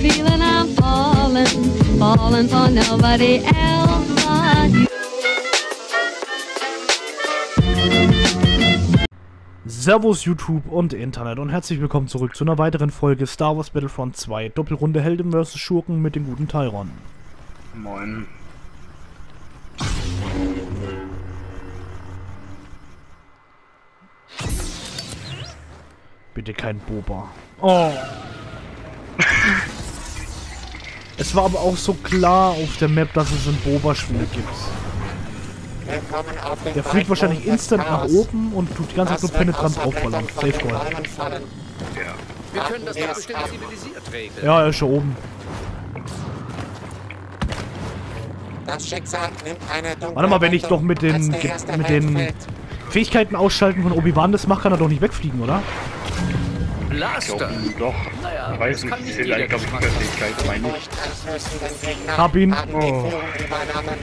feeling I'm falling for nobody else but you. Servus YouTube und Internet und herzlich willkommen zurück zu einer weiteren Folge Star Wars Battlefront 2 Doppelrunde Helden vs. Schurken mit dem guten Tyron. Moin. Bitte kein Boba. Oh. Es war aber auch so klar auf der Map, dass es ein Boba-Spiel gibt. Der fliegt wahrscheinlich instant nach oben und tut die ganze Zeit nur penetrant draufballern. Safe Call. Ja. Wir können das doch bestimmt zivilisiert regeln. Ja, er ist schon oben. Das Schicksal nimmt eine dunkle Warte mal, wenn ich doch mit den Fällt. Fähigkeiten ausschalten von Obi-Wan das mache, kann er doch nicht wegfliegen, oder? Blaster. Doch. Naja, Ich weiß das nicht, kann ich nicht sehe jeder eigentlich, glaube ich, Geschmack. die Fähigkeit, meine ich. Nicht als rüstenden Gegner Hab ihn. haben die Oh. Führung übernommen.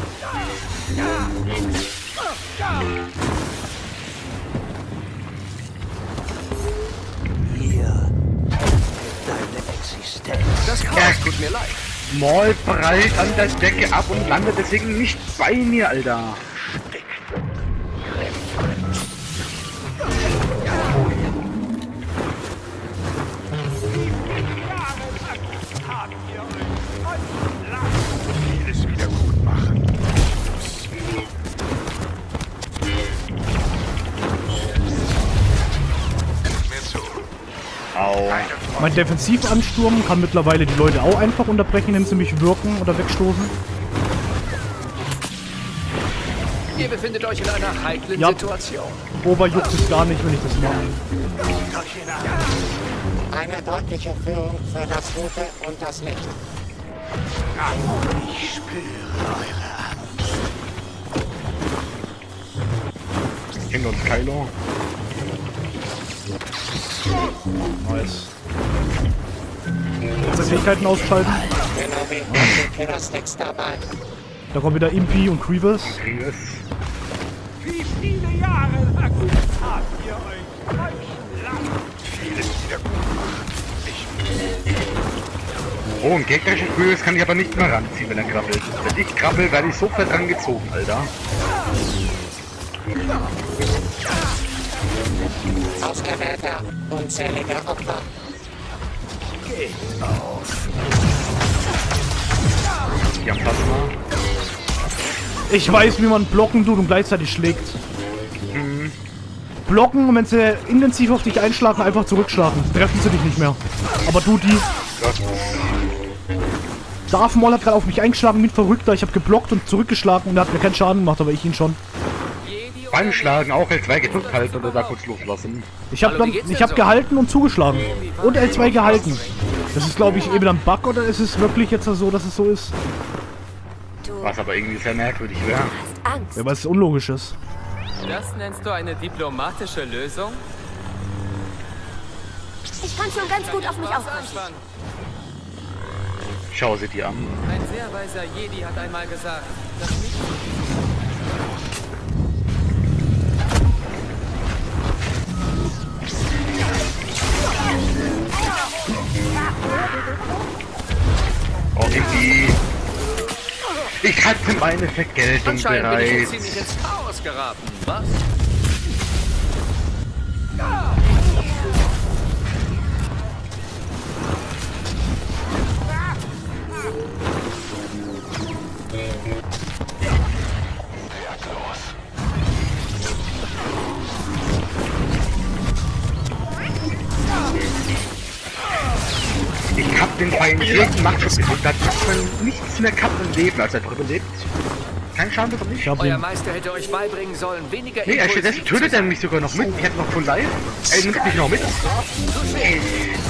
Das Chaos tut mir leid. Maul prallt an der Decke ab und landet deswegen nicht bei mir, Alter. Au. Mein Defensivansturm kann mittlerweile die Leute auch einfach unterbrechen, indem sie mich wirken oder wegstoßen. Ihr befindet euch in einer heiklen Ja. Situation. Boba juckt es gar nicht, wenn ich das mache. Eine deutliche Führung für das Gute und das Licht. Kennt uns Kylo. Nice. Jetzt Fähigkeiten ausschalten. Kenobi und die Killerstacks dabei. Da kommen wieder Impy und Grievous. Kriegen es. Wie viele Jahre lang habt ihr euch falschen lang? Oh, ein gegnerischer Kühlers kann ich aber nicht mehr ranziehen, wenn er krabbelt. Wenn ich krabbel, werde ich sofort rangezogen, Alter. Ausgewählter, unzählige Opfer. Die haben Plasma. Ich weiß, wie man blocken tut und gleichzeitig schlägt. Blocken und wenn sie intensiv auf dich einschlagen, einfach zurückschlagen. Treffen sie dich nicht mehr. Aber du die. Darth Maul hat gerade auf mich eingeschlagen, wie ein Verrückter. Ich habe geblockt und zurückgeschlagen und er hat mir keinen Schaden gemacht, aber ich ihn schon. Beim Schlagen auch L2 gedrückt halten oder da kurz loslassen. Ich habe gehalten und zugeschlagen. Und L2 gehalten. Das ist, glaube ich, eben ein Bug oder ist es wirklich jetzt so, dass es so ist? Was aber irgendwie sehr merkwürdig wäre. Ja, weil es unlogisch ist. Das nennst du eine diplomatische Lösung? Ich kann schon ganz gut auf mich aufpassen. Anspannend. Schau sie dir an. Ein sehr weiser Jedi hat einmal gesagt, dass nicht Oh, irgendwie. Ich hatte meine Vergeltung Anscheinend bin ich bereits. jetzt ziemlich ins Chaos geraten, was? Ich hab den Feind jeden Machtschutz gedrückt, da hat man nichts mehr gehabt im Leben, als er drüber lebt. Kein Schaden bekommen nicht. Ich habe Euer ihn. Meister hätte euch beibringen sollen, weniger Nee, er impulsiv tötet zu er sein. mich sogar noch mit. Ich hätte noch Full Life. Er nimmt mich noch mit. Ey.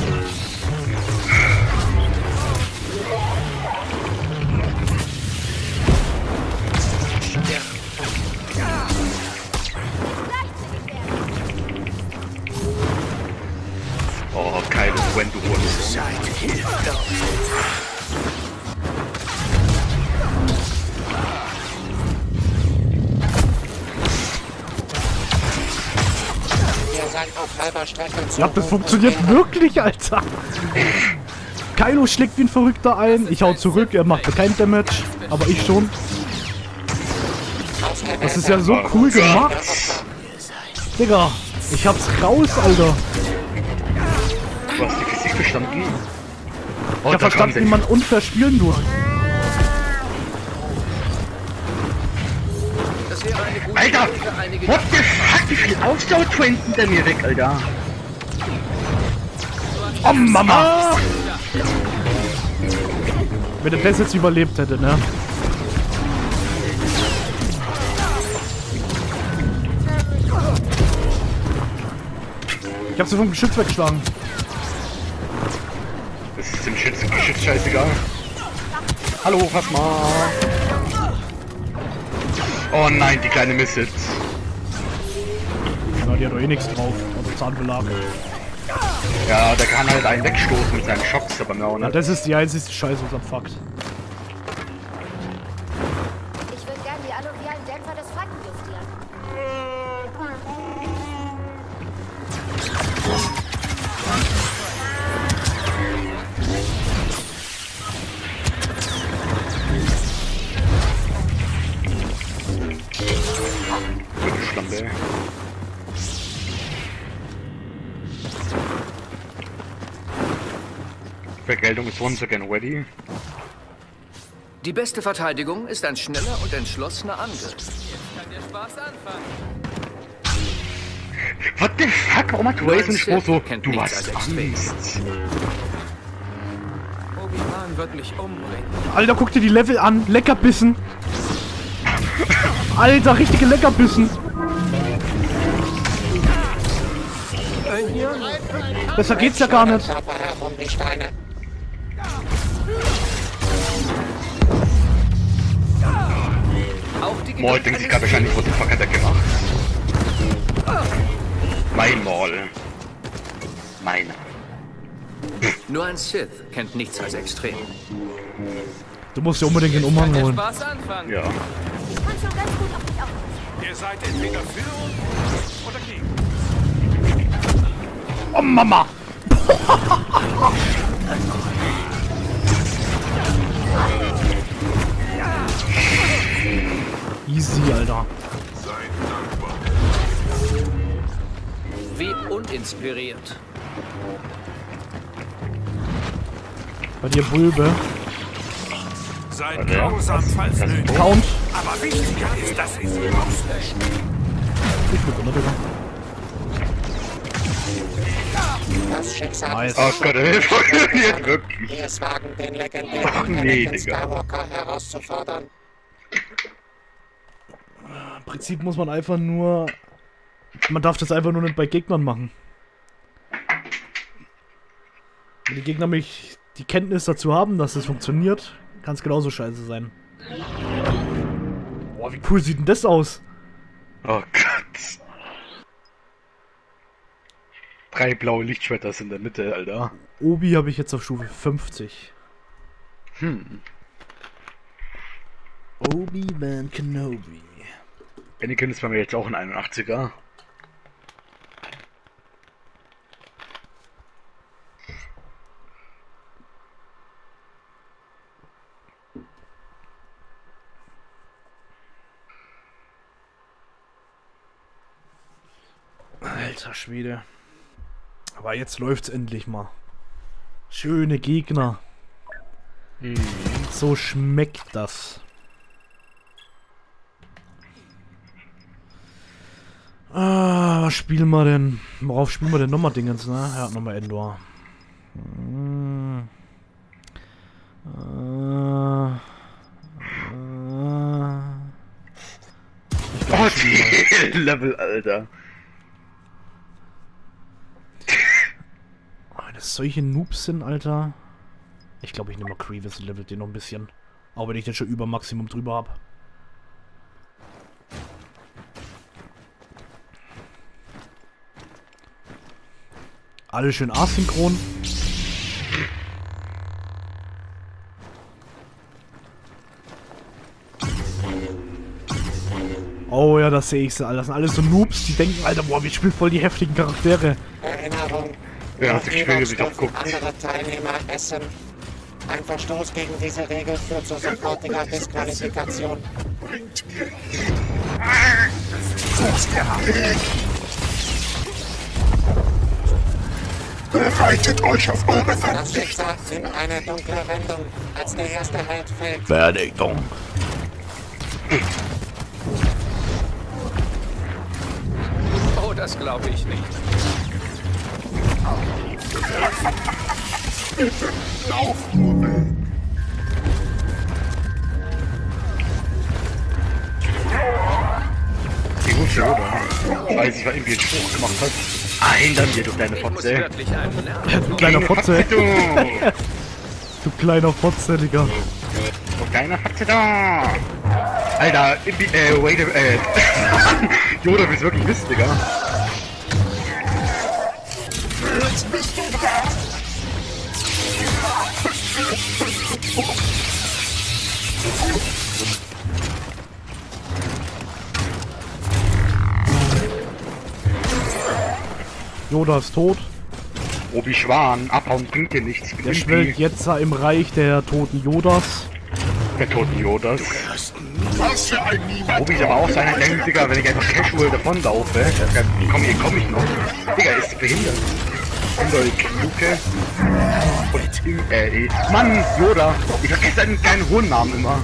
Oh, Kylo, when du wurdest. Ihr seid auf halber Strecke zu Ja, das hoch funktioniert und wirklich, Alter. Kylo schlägt wie ein Verrückter ein. Ich hau zurück, er macht keinen Damage. Aber ich schon. Das ist ja so cool gemacht. Digga, ich hab's raus, Alter. Du hast die Physik verstanden? Ich hab verstanden, wie man unfair spielen tut. Das wäre eine gute Alter! Idee für einige... What the fuck? Wie viel Ausdauer-Trains hinter mir weg, Alter? Oh, Mama! Wenn er das jetzt überlebt hätte, ne? Ich hab sie vom Geschütz weggeschlagen. Das ist dem Geschütz scheißegal. Hallo, fass mal. Oh nein, die kleine Miss jetzt. Ja, die hat doch eh nichts drauf. Also Zahnbelag. Ja, der kann halt einen wegstoßen mit seinen Schocks, aber mir auch Ja, nicht. das ist die einzige Scheiße, was am Fakt. Ich würde gerne die alluvialen Dämpfer des Feinden justieren. Gute Schlampe. Vergeltung ist once again ready. Die beste Verteidigung ist ein schneller und entschlossener Angriff. Kann der Spaß anfangen. What the fuck? Warum hat Ray so einen Spruch so? Kennt Du nichts hast als extrem. Angst. Obi-Wan wird mich umbringen. Alter, guck dir die Level an. Leckerbissen. Alter, richtige Leckerbissen. Besser geht's ja gar nicht. Körper herum die Steine. Auch die Maul denkt sich gerade wahrscheinlich, what the fuck hat er gemacht? Mein Maul. Meiner. Nur ein Sith kennt nichts als extrem. Du musst ja unbedingt den Umhang Kann der holen. Spaß anfangen. Ja. Ich kann schon ganz gut auf mich aufpassen. Ihr seid entweder für oder gegen. Oh, Mama! Easy, Alter. Wie uninspiriert. Bei dir Bulbe. Seid grausam, falls nötig. Count. Aber wichtiger ist, dass ihr sie auslöscht. Ich bin runter, Digga. Das Schicksal Nice. Oh Gott, Hilfe. Jetzt wirklich. wir es wagen, den legendären Ach nee, Anakin Digga. Skywalker herauszufordern. Im Prinzip muss man einfach nur... Man darf das einfach nur nicht bei Gegnern machen. Wenn die Gegner mich die Kenntnis dazu haben, dass das funktioniert, kann es genauso scheiße sein. Boah, wie cool sieht denn das aus? Oh Gott. 3 blaue Lichtschwerter in der Mitte, Alter. Obi habe ich jetzt auf Stufe 50. Obi-Wan Kenobi. Anakin ist bei mir jetzt auch ein 81er. Alter Schwede. Aber jetzt läuft's endlich mal. Schöne Gegner. So schmeckt das. Was spielen wir denn? Worauf spielen wir denn nochmal Dingens, ne? Ja, nochmal Endor. Oh, die Level, Alter. Wenn das solche Noobs sind, Alter. Ich glaube, ich nehme mal Grievous und level den noch ein bisschen. Auch wenn ich den schon über Maximum drüber habe. Alle schön asynchron. Oh ja, das sehe ich so. Das sind alles so Noobs, die denken, Alter, boah, wir spielen voll die heftigen Charaktere. Erinnerung. Ja, das Spiel sich auch guckt. Andere Teilnehmer essen, Ein Verstoß gegen diese Regel führt zu sofortiger Disqualifikation. Bereitet euch auf eure Das Vernichtung. Schicksal in eine dunkle Wendung, als der erste Held fällt. Vernichtung. Oh, das glaube ich nicht. Lauft nur weg. Die gute, oder? Ich weiß nicht, was irgendwie einen Spruch gemacht hat. Hindern dir, du kleine Ich muss Fotze. wirklich einen Du kleiner Fotze. Du Du kleiner Fotze, Digga. kleiner Fotze da. Alter, wait a Yoda bist wirklich Mist, Digga. Jetzt bist du dran. Yoda ist tot. Obi-Schwan, abhauen bringt dir nichts. Ich bin Der schwelgt irgendwie jetzt im Reich der toten Yodas. der toten Yodas. Was für ein Niemand. Obi ist aber auch seine denkt, Digga, wenn ich einfach casual davonlaufe, dann komm ich noch. Digga, ist behindert. Luke. Und Mann, Yoda. Ich vergesse seinen kleinen hohen Namen immer.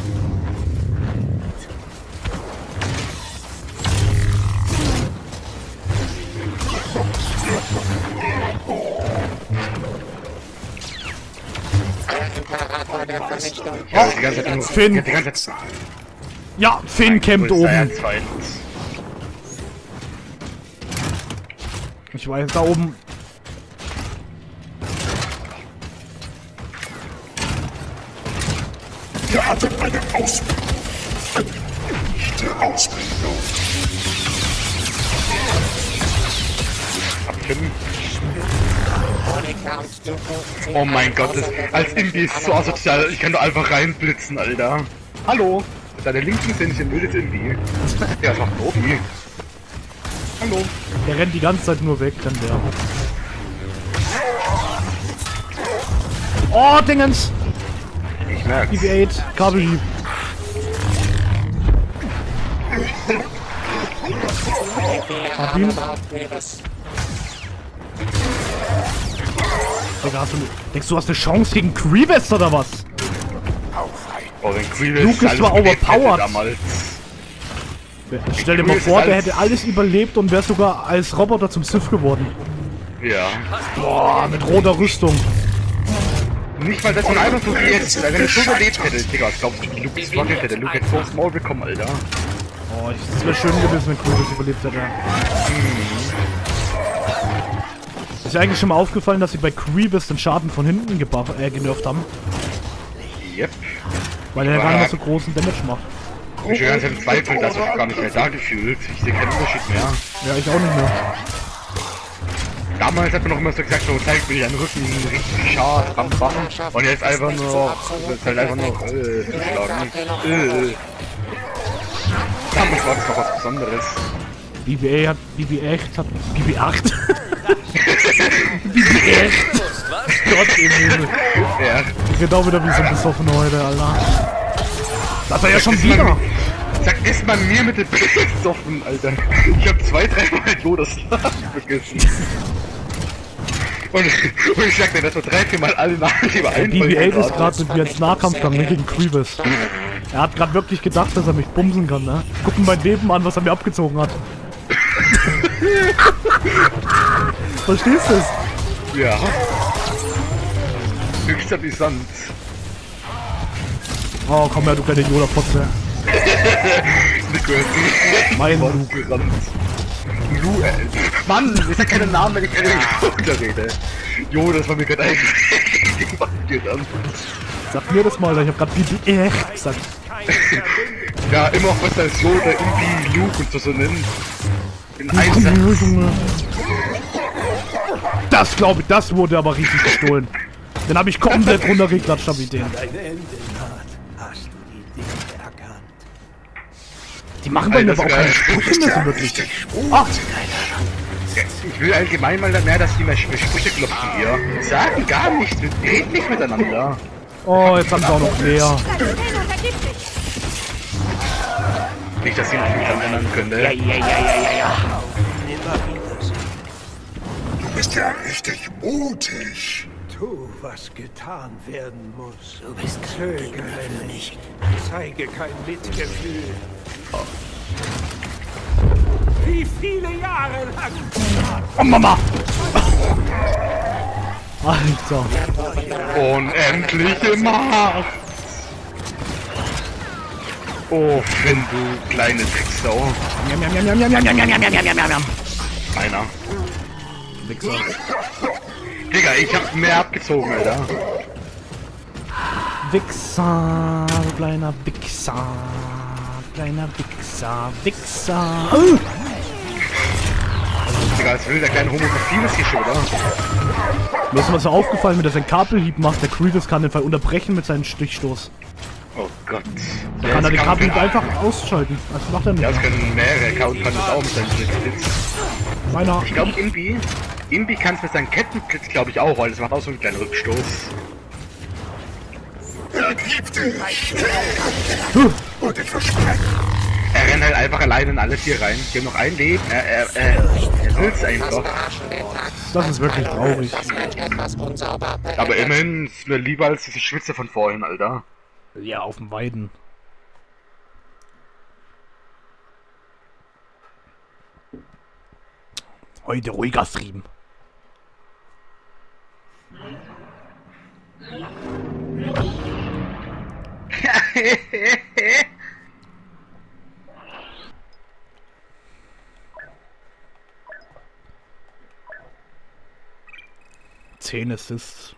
Der Imperator der Vernichtung. Ja, die ganze Zeit nur. Finn. Die ganze Zeit. Ja, Finn campt oben. Ich weiß, da oben. Ihr hattet eine Ausbildung. Vernichte Ausbildung. Abstimmen. Monika und Dooku ziehen Oh mein einen Gott, als Imbi ist so asozial, ich kann nur einfach reinblitzen, Alter. Hallo, mit deiner linken sind ich ein wildes Imbi. Ja, das macht Obi. Hallo. Der rennt die ganze Zeit nur weg, dann der. Oh, Dingens! Ich merk's. BB-8, Kabelhieb. Hab ihn. Digga, denkst du, hast eine Chance gegen Grievous oder was? Oh, wenn Grievous Luke ist alles zwar überlebt hätte overpowered. damals. Stell dir mal vor, der hätte alles überlebt und wäre sogar als Roboter zum Sith geworden. Ja. Boah, mit roter Rüstung. Nicht mal das, sondern einfach so wie jetzt. Wenn er so überlebt hätte, Digga, was glaubst du, wie Luke struggled hätte? Luke hätte so aufs Maul bekommen, Alter. Oh, es wäre schön gewesen, wenn Grievous überlebt hätte. Ist dir eigentlich schon mal aufgefallen, dass sie bei Grievous den Schaden von hinten genervt haben? Yep. Weil er gar nicht mehr so großen Damage macht. Ich bin schon ganz im Zweifel, dass ich gar nicht mehr da gefühlt. Ich sehe keinen Unterschied mehr. Ja, ich auch nicht mehr. Damals hat man noch immer so gesagt, so zeigt mir deinen Rücken richtig scharf, am Wachen. Und jetzt einfach nur, das ist halt einfach nur, schlagen. Damals war das noch was Besonderes. BB-8 hat BB-8. Gott im Himmel. Ja. Genau wieder wie so ein Besoffener heute, Alter. Das war ja schon wieder. Sag ist man mir mit dem besoffen, Alter. Ich hab 2-3 Mal Yodas vergessen. Und ich sag dir, dass wir 3-4 Mal alle Namen lieber BB-8 ist gerade mit mir ins Nahkampf gegangen, gegen Grievous. Er hat gerade wirklich gedacht, dass er mich bumsen kann, ne? Guck mir mein Leben an, was er mir abgezogen hat. Verstehst du es? Ja. Höchst amüsant. Oh, komm her, du kleine Yoda-Potze. Mein Luke. Mann, ist ja keine Namen, wenn ich keine Yoda rede. Jo, das war mir gerade eigentlich. Sag mir das mal, ich hab grad BB-8 gesagt. Ja, immer auch besser als Yoda, irgendwie Luke und so nennen. In Komm einem her, Junge. Das glaube ich, das wurde aber richtig gestohlen. Den habe ich komplett runtergeklatscht, hab ich den. Die machen bei mir aber auch keine Sprüche mehr so wirklich. Ach, ich will allgemein mal mehr, dass die mehr Sprüche klopfen hier. Sagen gar nichts, wir reden nicht miteinander. Oh, jetzt haben sie auch noch leer. Nicht, dass sie noch nicht ändern könnte. Immer wieder so. Du bist ja richtig mutig. Tu, was getan werden muss. Du bist zögere nicht. Zeige kein Mitgefühl. Wie viele Jahre lang? Oh, Mama! Alter. Unendlich immer! Oh, Finn, du kleine Drecksau. Einer. Wichser. Digga, ich hab mehr abgezogen, Alter. Wichser, kleiner Wichser. Kleiner Wichser, Wichser. Digga, als will der kleine Homophil ist hier schon, oder? Mir ist mal so aufgefallen, wenn er seinen Kabelhieb macht, der Creedus kann den Fall unterbrechen mit seinem Stichstoß. Oh Gott. Da kann er den Kabelhieb einfach ausschalten. Das macht er nicht. Ja, das können mehrere Account kann das auch mit seinem Blitz. Meiner. Ich glaube, Imbi kann es mit seinem Kettenblitz, glaube ich, auch, weil das macht auch so einen kleinen Rückstoß. Ergib dich! Und ich verspreche. Er rennt halt einfach alleine in alles hier rein. Die haben noch ein Leben. Er will's einfach. Das ist wirklich traurig. Aber immerhin ist mir lieber als diese Schwitze von vorhin, Alter. Ja, auf dem Weiden. Heute ruhiger Stream. Zehn Assists.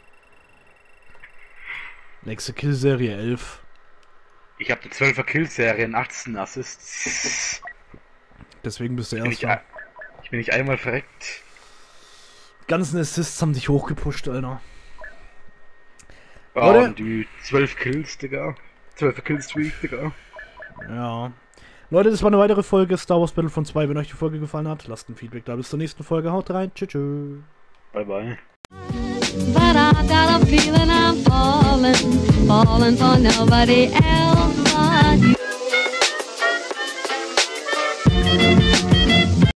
Nächste Killserie 11. Ich habe eine 12er Killserie in 18 Assists. Deswegen bist du Erster. Ich bin nicht einmal verreckt. Die ganzen Assists haben dich hochgepusht, Alter. Ja, Oder? und die 12 Kills, Digga. 12er Killstreak, Digga. Ja. Leute, das war eine weitere Folge Star Wars Battlefront 2. Wenn euch die Folge gefallen hat, lasst ein Feedback da. Bis zur nächsten Folge. Haut rein. Tschüss. Tschüss. Bye, bye. But I got a feeling I'm falling for nobody else but you.